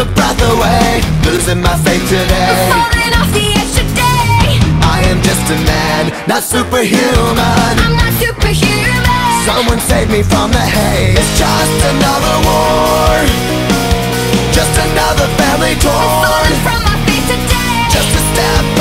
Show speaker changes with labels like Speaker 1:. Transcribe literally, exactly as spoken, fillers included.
Speaker 1: a breath away, losing my faith today.
Speaker 2: Falling off the edge today.
Speaker 1: I am just a man, not superhuman.
Speaker 2: I'm not superhuman.
Speaker 1: Someone save me from the haze. It's just another war, just another family torn.
Speaker 2: I'm falling from my faith today.
Speaker 1: Just a step